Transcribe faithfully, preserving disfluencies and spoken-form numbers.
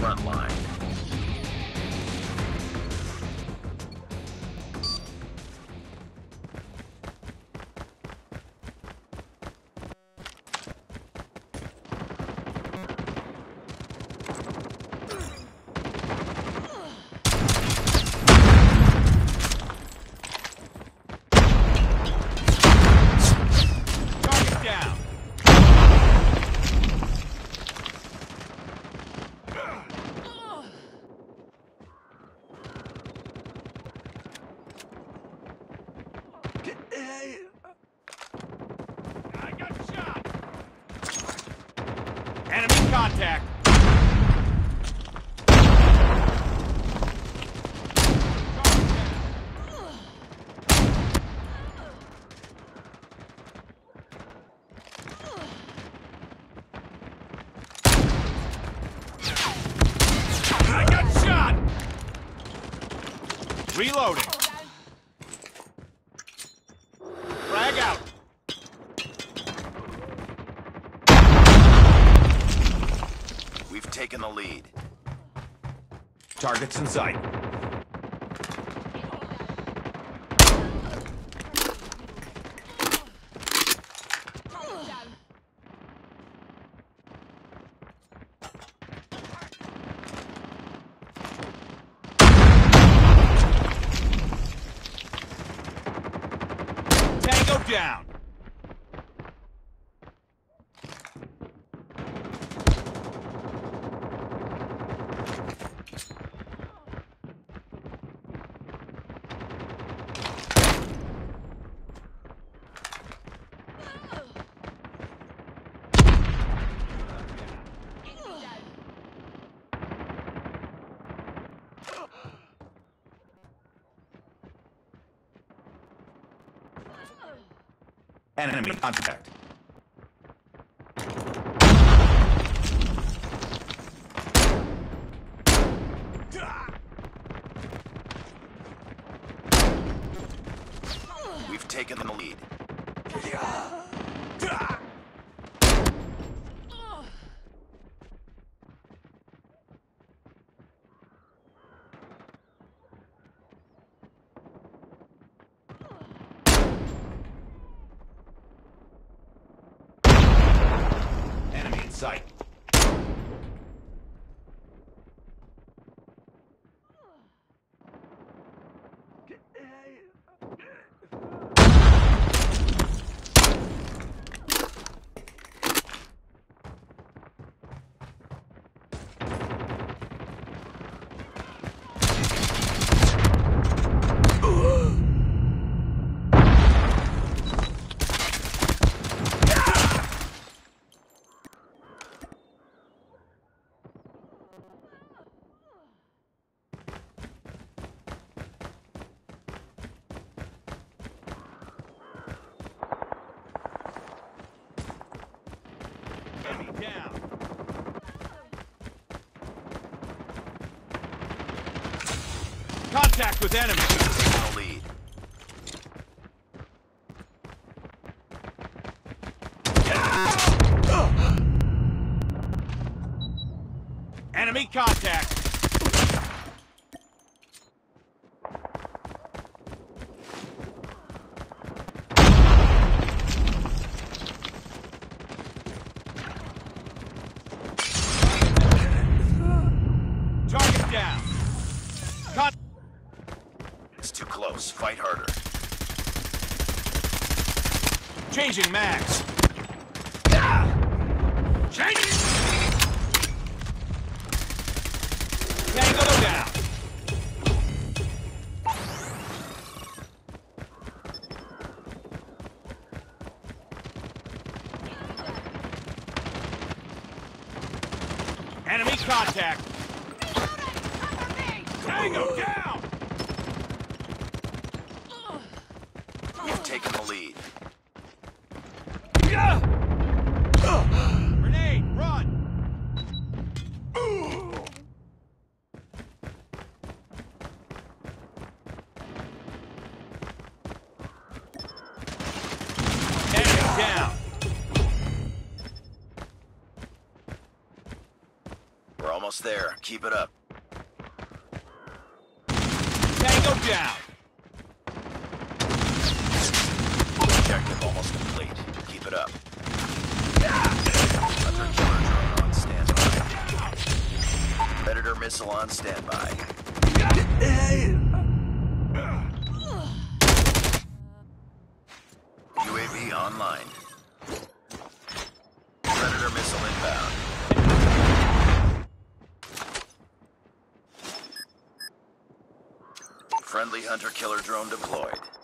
front line. Enemy contact! I got shot! Reloading. Frag out. We've taken the lead. Targets in sight. Tango down. Enemy contact. We've taken the lead. Enemy in sight. Enemy down. Contact with enemy. Taking the lead. Enemy contact. Target down. Con It's too close. Fight harder. Changing mags. Changing. Tango down. Enemy contact. Tango down. We've taken the lead. Grenade, run. Enemy down. We're almost Almost there. Keep it up. Tango down. Objective almost complete. Keep it up. Hunter killer drone on standby. Predator missile on standby. U A V online. Predator missile inbound. Friendly hunter killer drone deployed.